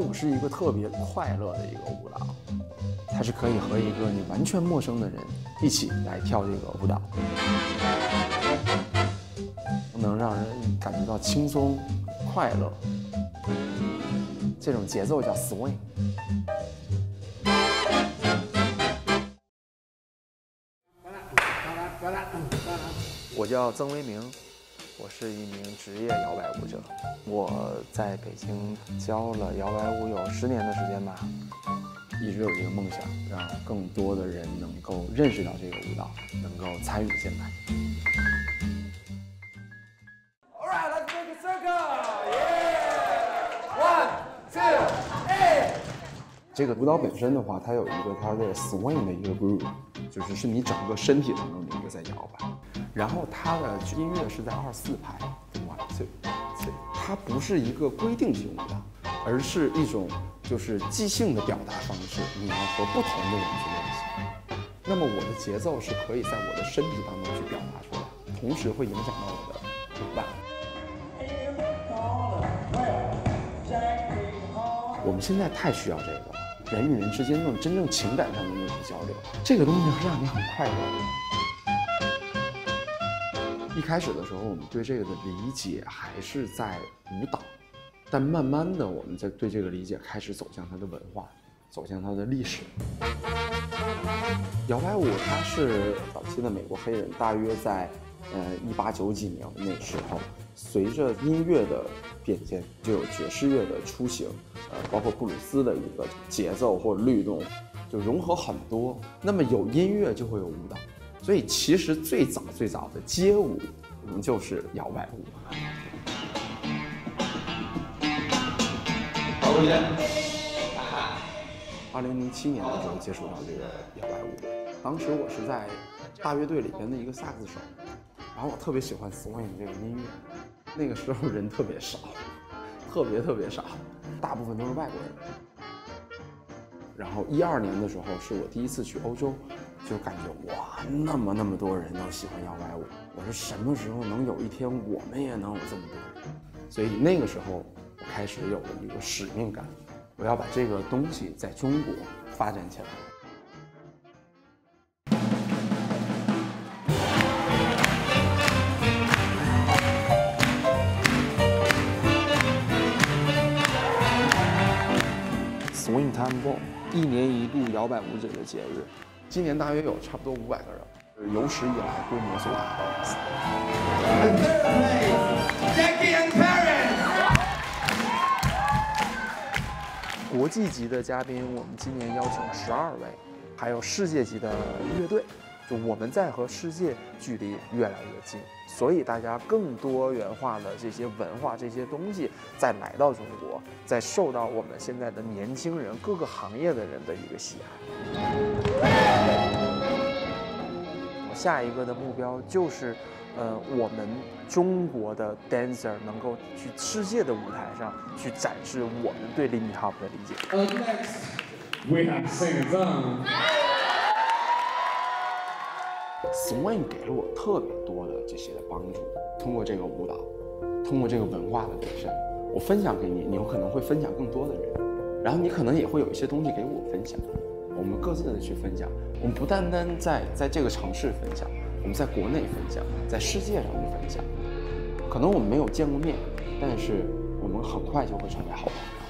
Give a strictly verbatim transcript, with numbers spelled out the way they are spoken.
舞是一个特别快乐的一个舞蹈，它是可以和一个你完全陌生的人一起来跳这个舞蹈，能让人感觉到轻松、快乐。这种节奏叫 swing。我叫曾维明，我是一名职业摇摆舞者。我在北京教了摇摆舞有十年的时间吧，一直有这个梦想，让更多的人能够认识到这个舞蹈，能够参与进来。All right, let's make a circle. Yeah. One, two, eight. 这个舞蹈本身的话，它有一个它的 swing 的一个 groove， 就是是你整个身体当中的一个在摇摆。然后它的音乐是在二四拍 ，one two three， 它不是一个规定性舞蹈，而是一种就是即兴的表达方式，你要和不同的人去练习。那么我的节奏是可以在我的身体当中去表达出来，同时会影响到我的舞伴。我们现在太需要这个了，人与人之间那种真正情感上的那种交流，这个东西会让你很快乐。一开始的时候，我们对这个的理解还是在舞蹈，但慢慢的，我们在对这个理解开始走向它的文化，走向它的历史。摇摆舞它是早期的美国黑人，大约在呃一八九几年那时候，随着音乐的变迁，就有爵士乐的雏形，呃，包括布鲁斯的一个节奏或者律动，就融合很多。那么有音乐就会有舞蹈。所以其实最早最早的街舞，嗯，就是摇摆舞。二零零七年的时候接触到这个摇摆舞，当时我是在大乐队里边的一个萨克斯手，然后我特别喜欢 swing 这个音乐，那个时候人特别少，特别特别少，大部分都是外国人。然后一二年的时候是我第一次去欧洲。就感觉哇，那么那么多人都喜欢摇摆舞，我说什么时候能有一天我们也能有这么多人？所以那个时候我开始有了一个使命感，我要把这个东西在中国发展起来。Swing Time Ball， 一年一度摇摆舞者的节日。今年大约有差不多五百个人，有史以来规模最大的一次。国际级的嘉宾，我们今年邀请十二位，还有世界级的乐队，就我们在和世界距离越来越近，所以大家更多元化的这些文化、这些东西再来到中国，再受到我们现在的年轻人、各个行业的人的一个喜爱。下一个的目标就是，呃，我们中国的 dancer 能够去世界的舞台上去展示我们对 Lindy Hop 的理解。 Up next, we have Sing Zone. Swing 给了我特别多的这些的帮助，通过这个舞蹈，通过这个文化的本身，我分享给你，你有可能会分享更多的人，然后你可能也会有一些东西给我分享。我们各自的去分享，我们不单单在在这个城市分享，我们在国内分享，在世界上去分享。可能我们没有见过面，但是我们很快就会成为好朋友。